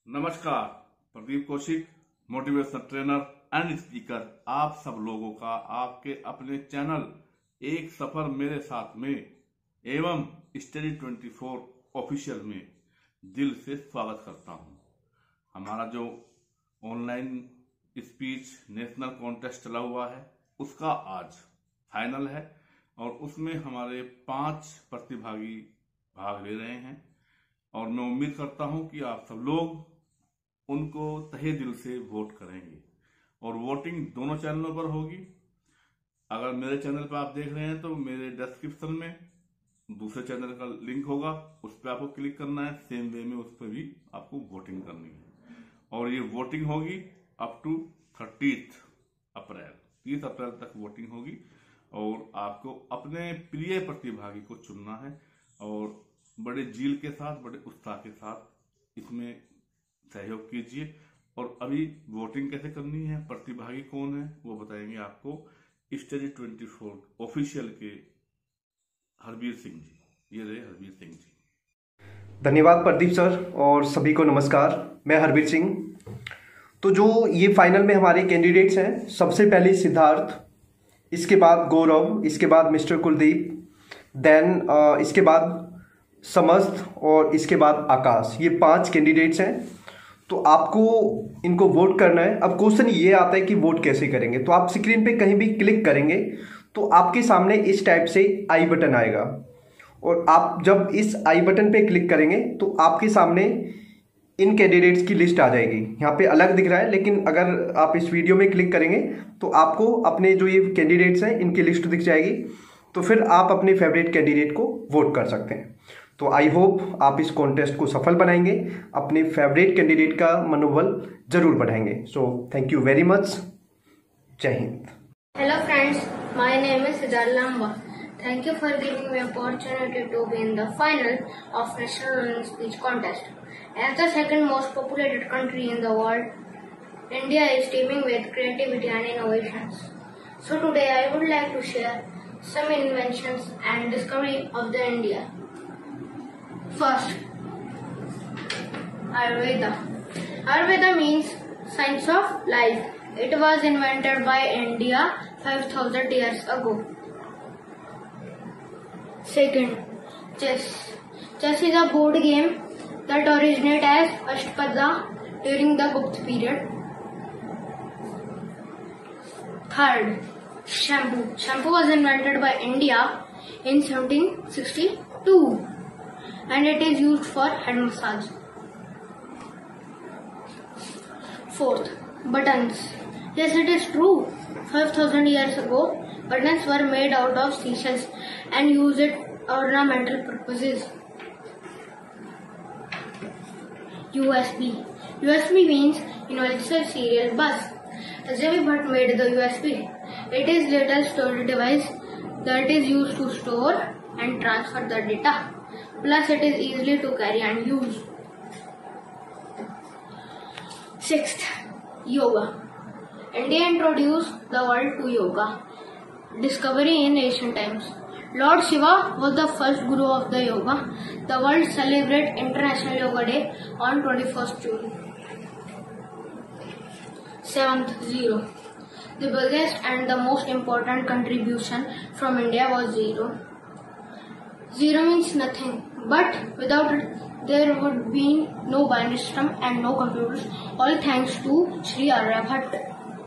नमस्कार, Pradeep Kaushik, motivational trainer and speaker, आप सब लोगों का आपके अपने चैनल एक सफर मेरे साथ में एवं स्टडी 24 ऑफिशियल में दिल से स्वागत करता हूं। हमारा जो ऑनलाइन स्पीच नेशनल कॉन्टेस्ट चला हुआ है उसका आज फाइनल है और उसमें हमारे 5 प्रतिभागी भाग ले रहे हैं और मैं उम्मीद करता हूं कि आप सब लोग उनको तहे दिल से वोट करेंगे और वोटिंग दोनों चैनलों पर होगी। अगर मेरे चैनल पर आप देख रहे हैं तो मेरे डिस्क्रिप्शन में दूसरे चैनल का लिंक होगा, उस पर आपको क्लिक करना है। सेम वे में उस पर भी आपको वोटिंग करनी है और ये वोटिंग होगी अप टू 30 अप्रैल 30 अप्रैल तक वोटिंग होगी और आपको अपने प्रिय प्रतिभागी को चुनना है और बड़े जील के साथ, बड़े उत्साह के साथ इसमें सहयोग कीजिए। और अभी वोटिंग कैसे करनी है, प्रतिभागी कौन है, वो बताएंगे आपको स्टडी 24 ऑफिशियल के हरबीर सिंह जी। ये रहे हरबीर सिंह जी। धन्यवाद प्रदीप सर और सभी को नमस्कार। मैं हरबीर सिंह। तो जो ये फाइनल में हमारे कैंडिडेट्स हैं, सबसे पहले सिद्धार्थ, इसके बाद गौरव, इसके बाद मिस्टर कुलदीप, देन इसके बाद समस्त और इसके बाद आकाश। ये 5 कैंडिडेट्स हैं। तो आपको इनको वोट करना है। अब क्वेश्चन ये आता है कि वोट कैसे करेंगे। तो आप स्क्रीन पे कहीं भी क्लिक करेंगे तो आपके सामने इस टाइप से आई बटन आएगा और आप जब इस आई बटन पे क्लिक करेंगे तो आपके सामने इन कैंडिडेट्स की लिस्ट आ जाएगी। यहाँ पे अलग दिख रहा है, लेकिन अगर आप इस वीडियो में क्लिक करेंगे तो आपको अपने जो ये कैंडिडेट्स हैं इनकी लिस्ट दिख जाएगी। तो फिर आप अपने फेवरेट कैंडिडेट को वोट कर सकते हैं। तो आई होप आप इस कॉन्टेस्ट को सफल बनाएंगे, अपने फेवरेट कैंडिडेट का मनोबल जरूर बढ़ाएंगे। So thank you very much. जय हिंद। Hello friends, my name is Siddharth Lamba. Thank you for giving me opportunity to be in the final of National Learning Speech Contest. As the second most populated country in the world, India is teeming with creativity and innovations. So today I would like to share some inventions and discovery of the India. First, Ayurveda. Ayurveda means science of life. It was invented by India 5000 years ago. Second, chess. Chess is a board game that originated as Ashtapadda during the Gupta period. Third, shampoo. Shampoo was invented by India in 1762 and it is used for head massage. Fourth, buttons. Yes, it is true. 5000 years ago, buttons were made out of seashells and used it ornamental purposes. USB. USB means Universal Serial Bus. J.B. Bhatt made the USB. It is little storage device that is used to store and transfer the data. Plus, it is easily to carry and use. Sixth, yoga. India introduced the world to yoga. Discovery in ancient times. Lord Shiva was the first guru of the yoga. The world celebrates International Yoga Day on 21st June. Seventh, zero. The biggest and the most important contribution from India was zero. Zero means nothing, but without it there would be no binary system and no computers, all thanks to Sri Aryabhat.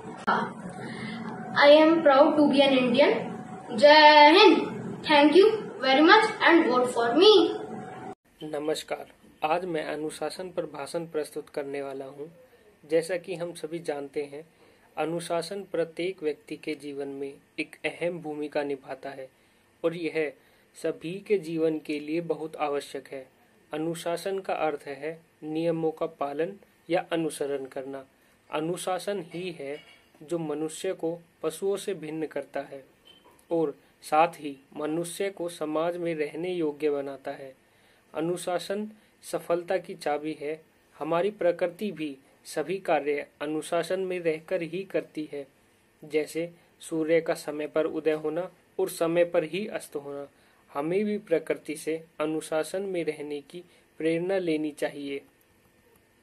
I am proud to be an Indian. Jai Hind. Thank you very much and vote for me. नमस्कार, आज मैं अनुशासन पर भाषण प्रस्तुत करने वाला हूँ। जैसा कि हम सभी जानते हैं, अनुशासन प्रत्येक व्यक्ति के जीवन में एक अहम भूमिका निभाता है और यह सभी के जीवन के लिए बहुत आवश्यक है। अनुशासन का अर्थ है नियमों का पालन या अनुसरण करना। अनुशासन ही है जो मनुष्य को पशुओं से भिन्न करता है और साथ ही मनुष्य को समाज में रहने योग्य बनाता है। अनुशासन सफलता की चाबी है। हमारी प्रकृति भी सभी कार्य अनुशासन में रहकर ही करती है, जैसे सूर्य का समय पर उदय होना और समय पर ही अस्त होना। हमें भी प्रकृति से अनुशासन में रहने की प्रेरणा लेनी चाहिए।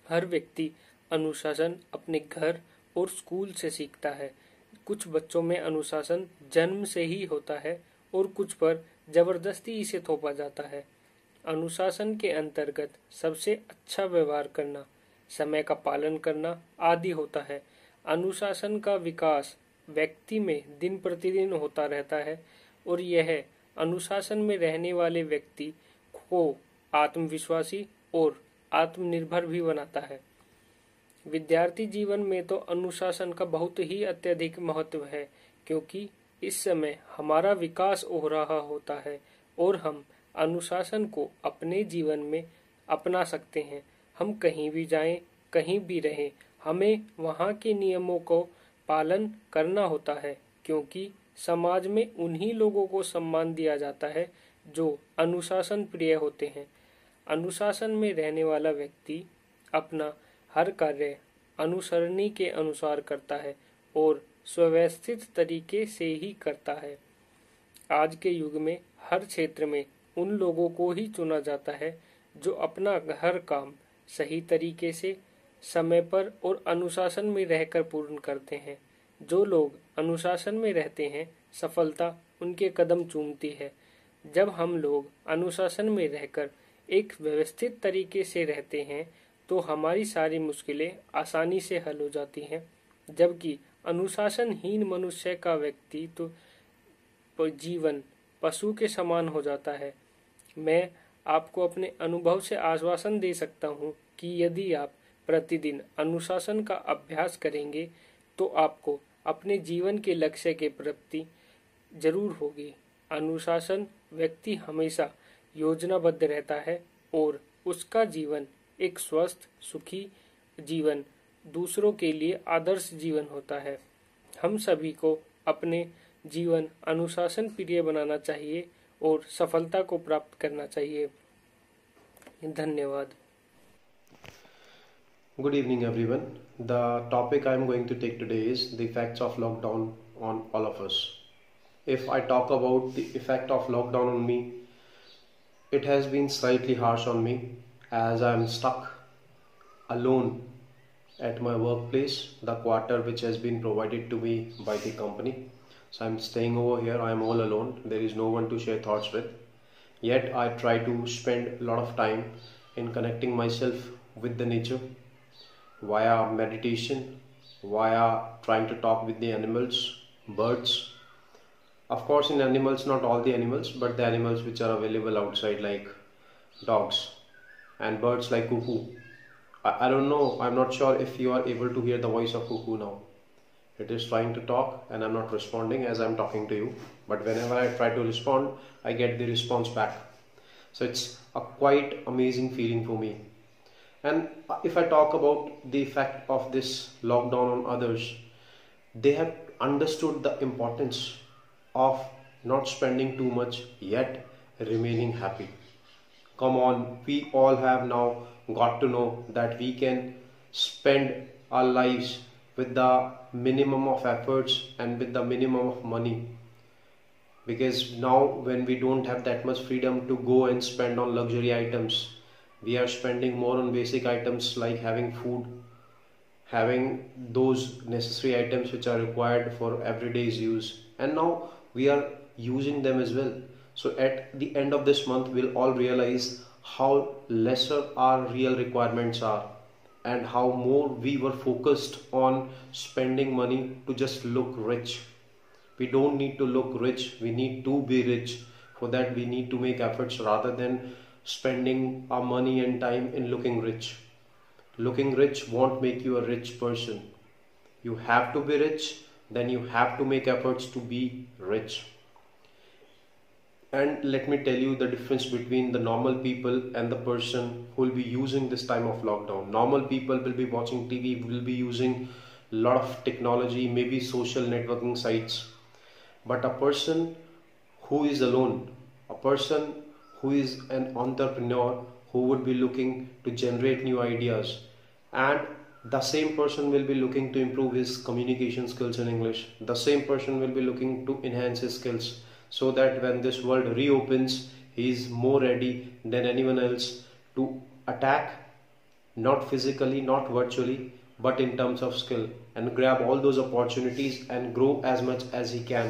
हर व्यक्ति अनुशासन अपने घर और स्कूल से सीखता है। कुछ बच्चों में अनुशासन जन्म से ही होता है और कुछ पर जबरदस्ती इसे थोपा जाता है। अनुशासन के अंतर्गत सबसे अच्छा व्यवहार करना, समय का पालन करना आदि होता है। अनुशासन का विकास व्यक्ति में दिन प्रतिदिन होता रहता है और यह अनुशासन में रहने वाले व्यक्ति को आत्मविश्वासी और आत्मनिर्भर भी बनाता है। विद्यार्थी जीवन में तो अनुशासन का बहुत ही अत्यधिक महत्व है, क्योंकि इस समय हमारा विकास हो रहा होता है और हम अनुशासन को अपने जीवन में अपना सकते हैं। हम कहीं भी जाएं, कहीं भी रहें, हमें वहाँ के नियमों को पालन करना होता है, क्योंकि समाज में उन्हीं लोगों को सम्मान दिया जाता है जो अनुशासन प्रिय होते हैं। अनुशासन में रहने वाला व्यक्ति अपना हर कार्य अनुसरणी के अनुसार करता है और सुव्यवस्थित तरीके से ही करता है। आज के युग में हर क्षेत्र में उन लोगों को ही चुना जाता है जो अपना हर काम सही तरीके से, समय पर और अनुशासन में रहकर पूर्ण करते हैं। जो लोग अनुशासन में रहते हैं, सफलता उनके कदम चूमती है। जब हम लोग अनुशासन में रहकर एक व्यवस्थित तरीके से रहते हैं तो हमारी सारी मुश्किलें आसानी से हल हो जाती हैं, जबकि अनुशासनहीन मनुष्य का व्यक्तित्व जीवन पशु के समान हो जाता है। मैं आपको अपने अनुभव से आश्वासन दे सकता हूँ कि यदि आप प्रतिदिन अनुशासन का अभ्यास करेंगे तो आपको अपने जीवन के लक्ष्य के प्राप्ति जरूर होगी। अनुशासन व्यक्ति हमेशा योजनाबद्ध रहता है और उसका जीवन एक स्वस्थ, सुखी जीवन, दूसरों के लिए आदर्श जीवन होता है। हम सभी को अपने जीवन अनुशासन प्रिय बनाना चाहिए और सफलता को प्राप्त करना चाहिए। धन्यवाद। Good evening, everyone. The topic I am going to take today is the effects of lockdown on all of us. If I talk about the effect of lockdown on me, it has been slightly harsh on me as I am stuck alone at my workplace, the quarter which has been provided to me by the company. So I am staying over here. I am all alone. There is no one to share thoughts with. Yet I try to spend a lot of time in connecting myself with the nature via meditation, via trying to talk with the animals, birds. Of course, in animals, not all the animals, but the animals which are available outside, like dogs and birds like cuckoo. I don't know, I'm not sure if you are able to hear the voice of cuckoo now. It is trying to talk and I'm not responding as I'm talking to you. But whenever I try to respond, I get the response back. So it's a quite amazing feeling for me. And if I talk about the effect of this lockdown on others, they have understood the importance of not spending too much yet remaining happy. Come on, we all have now got to know that we can spend our lives with the minimum of efforts and with the minimum of money, because now when we don't have that much freedom to go and spend on luxury items, we are spending more on basic items like having food, having those necessary items which are required for everyday's use, and now we are using them as well. So at the end of this month we'll all realize how lesser our real requirements are and how more we were focused on spending money to just look rich. We don't need to look rich, we need to be rich. For that we need to make efforts rather than spending our money and time in looking rich. Looking rich won't make you a rich person. You have to be rich, then you have to make efforts to be rich. And let me tell you the difference between the normal people and the person who will be using this time of lockdown. Normal people will be watching TV, will be using a lot of technology, maybe social networking sites. But a person who is alone, a person who is an entrepreneur who would be looking to generate new ideas, and the same person will be looking to improve his communication skills in English. The same person will be looking to enhance his skills, so that when this world reopens, he is more ready than anyone else to attack not physically, not virtually, but in terms of skill, and grab all those opportunities and grow as much as he can.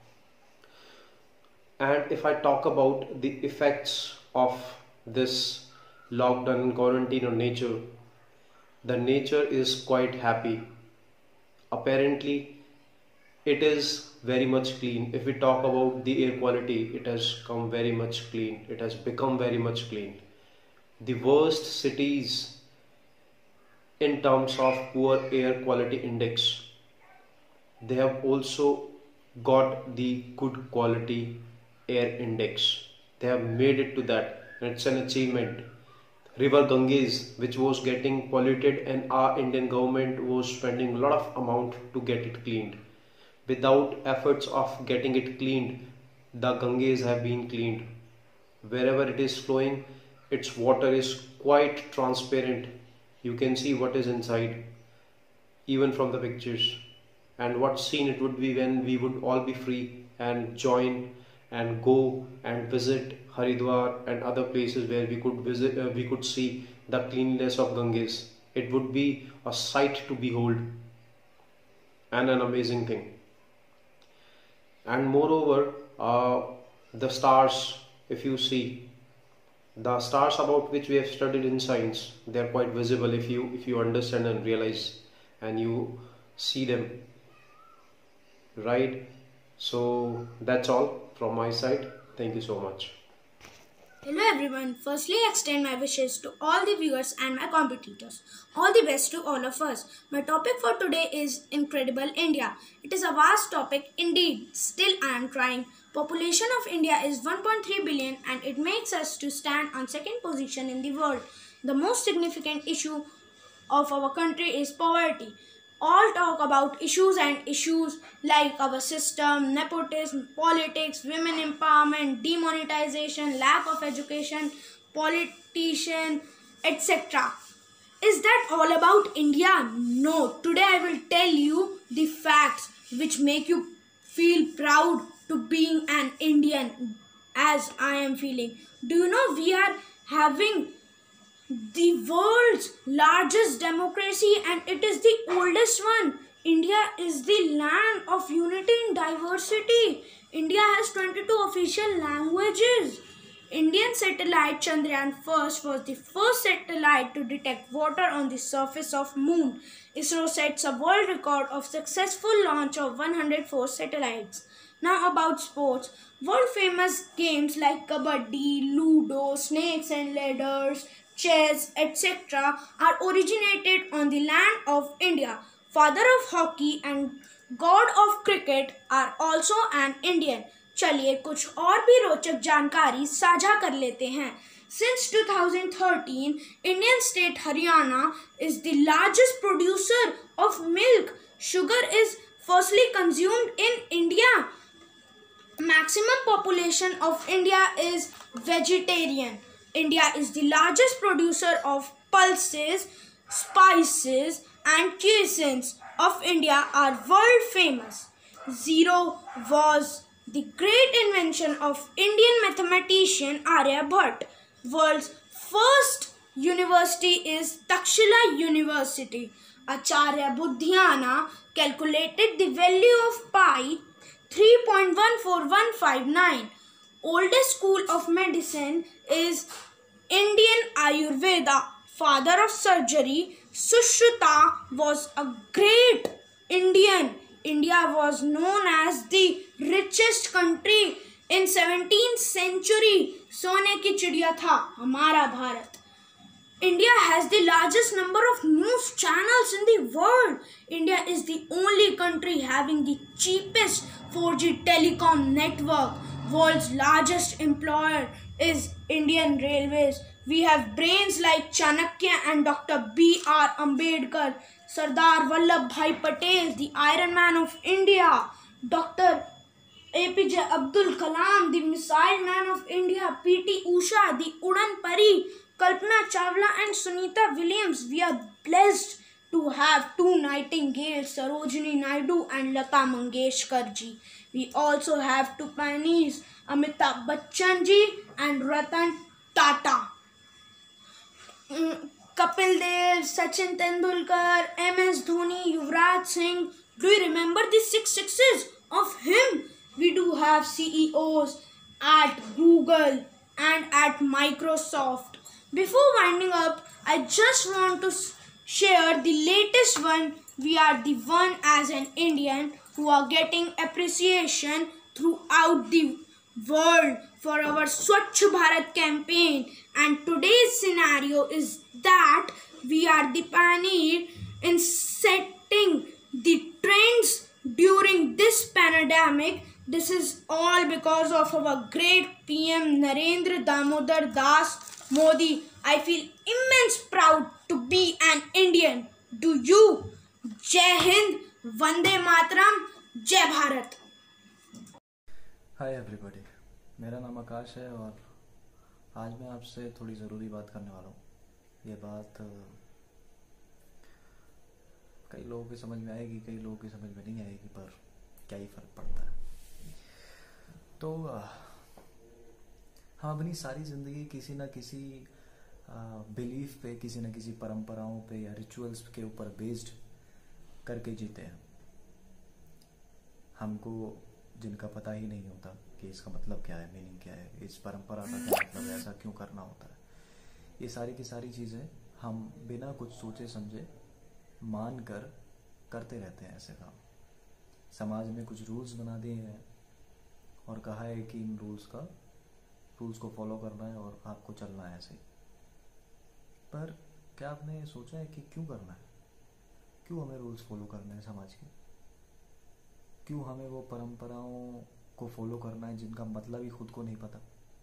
And if I talk about the effects of this lockdown and quarantine on nature, the nature is quite happy. Apparently it is very much clean. If we talk about the air quality, it has come very much clean, it has become very much clean. The worst cities in terms of poor air quality index, they have also got the good quality air index. They have made it to that, and it's an achievement. River Ganges, which was getting polluted, and our Indian government was spending a lot of amount to get it cleaned. Without efforts of getting it cleaned, the Ganges have been cleaned. Wherever it is flowing, its water is quite transparent. You can see what is inside, even from the pictures. And what scene it would be when we would all be free and join and go and visit Haridwar and other places where we could visit, we could see the cleanliness of Ganges. It would be a sight to behold and an amazing thing. And moreover, the stars, if you see, the stars about which we have studied in science, they are quite visible if you understand and realize and you see them, right? So that's all from my side. Thank you so much. Hello everyone. Firstly, I extend my wishes to all the viewers and my competitors. All the best to all of us. My topic for today is Incredible India. It is a vast topic indeed. Still I am trying. Population of India is 1.3 billion and it makes us to stand on second position in the world. The most significant issue of our country is poverty. All talk about issues like our system, nepotism, politics, women empowerment, demonetization, lack of education, politician, etc. Is that all about India? No. Today I will tell you the facts which make you feel proud to being an Indian, as I am feeling. Do you know we are having the world's largest democracy and it is the oldest one. India is the land of unity in diversity. India has 22 official languages. Indian satellite Chandrayaan-1 was the first satellite to detect water on the surface of moon. ISRO sets a world record of successful launch of 104 satellites. Now about sports. World famous games like Kabaddi, Ludo, Snakes and Ladders, chess, etc. are originated on the land of India. Father of hockey and god of cricket are also an Indian. चलिए कुछ और भी रोचक जानकारी साझा कर लेते हैं. Since 2013, Indian state Haryana is the largest producer of milk. Sugar is firstly consumed in India. Maximum population of India is vegetarian. India is the largest producer of pulses, spices and cuisines of India are world famous. Zero was the great invention of Indian mathematician Aryabhatta. World's first university is Takshila University. Acharya Buddhayana calculated the value of pi 3.14159. Oldest school of medicine is Indian Ayurveda. Father of surgery, Sushruta was a great Indian. India was known as the richest country in 17th century. सोने की चिड़िया था हमारा Bharat. India has the largest number of news channels in the world. India is the only country having the cheapest 4G telecom network. World's largest employer is Indian Railways. We have brains like Chanakya and Dr. B.R. Ambedkar, Sardar Vallabhbhai Patel, the Iron Man of India, Dr. APJ Abdul Kalam, the Missile Man of India, P.T. Usha, the Udan Pari, Kalpana Chawla and Sunita Williams. We are blessed to have two Nightingales, Sarojini Naidu and Lata Mangeshkar ji. We also have two pioneers, Amitabh Bachchan ji and Ratan Tata. Kapil Dev, Sachin Tendulkar, MS Dhoni, Yuvraj Singh. Do you remember the 6 sixes of him? We do have CEOs at Google and at Microsoft. Before winding up, I just want to share the latest one. We are the one as an Indian who are getting appreciation throughout the world for our Swachh Bharat campaign, and today's scenario is that we are the pioneer in setting the trends during this pandemic. This is all because of our great PM Narendra Damodar Das Modi. I feel immense proud to be an Indian. Do you? Jai Hind, Vande Mataram, Jai Bharat. Hi everybody, मेरा नाम आकाश है और आज मैं आपसे थोड़ी ज़रूरी बात करने वाला हूँ। ये बात कई लोगों की समझ में आएगी, कई लोगों की समझ में नहीं आएगी, पर क्या ही फ़र्क पड़ता है। तो हम अपनी सारी ज़िंदगी किसी न किसी बिलीफ पे, किसी न किसी परंपराओं पे या रिचुअल्स के ऊपर बेस्ड करके जीते हैं। हमको जिनका पता ही नहीं होता कि इसका मतलब क्या है, मीनिंग क्या है, इस परंपरा का क्या मतलब है, ऐसा क्यों करना होता है। ये सारी की सारी चीज़ें हम बिना कुछ सोचे समझे मान कर करते रहते हैं ऐसे काम। समाज में कुछ रूल्स बना दिए हैं और कहा है कि इन रूल्स को फॉलो करना है और आपको चलना है ऐसे ही। पर क्या आपने सोचा है कि क्यों करना है? क्यों हमें रूल्स फॉलो करना है समाज के? क्यों हमें वो परंपराओं को फॉलो करना है जिनका मतलब ही खुद को नहीं पता?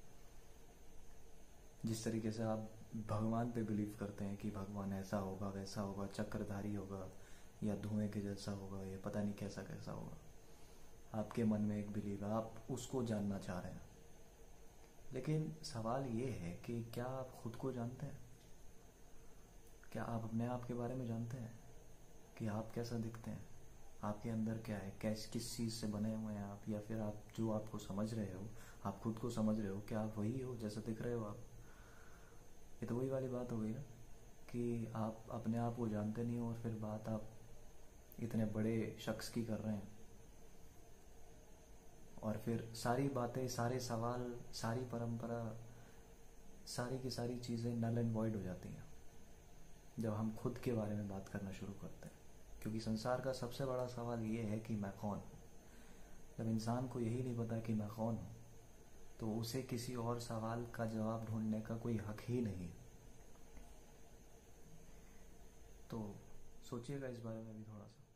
जिस तरीके से आप भगवान पे बिलीव करते हैं कि भगवान ऐसा होगा, वैसा होगा, चक्रधारी होगा या धुएं के जैसा होगा, ये पता नहीं कैसा कैसा होगा। आपके मन में एक बिलीव है, आप उसको जानना चाह रहे हैं। लेकिन सवाल ये है कि क्या आप खुद को जानते हैं? क्या आप अपने आप के बारे में जानते हैं कि आप कैसा दिखते हैं? आपके अंदर क्या है? किस चीज़ से बने हुए हैं आप? या फिर आप जो आपको समझ रहे हो, आप खुद को समझ रहे हो, क्या आप वही हो जैसा दिख रहे हो आप? ये तो वही वाली बात हो गई ना कि आप अपने आप को जानते नहीं हो और फिर बात आप इतने बड़े शख्स की कर रहे हैं। और फिर सारी बातें, सारे सवाल, सारी परंपरा, सारी की सारी चीज़ें नल एंड वॉइड हो जाती हैं जब हम खुद के बारे में बात करना शुरू करते हैं। क्योंकि संसार का सबसे बड़ा सवाल ये है कि मैं कौन हूँ। जब इंसान को यही नहीं पता कि मैं कौन हूँ, तो उसे किसी और सवाल का जवाब ढूंढने का कोई हक ही नहीं है। तो सोचिएगा इस बारे में भी थोड़ा सा।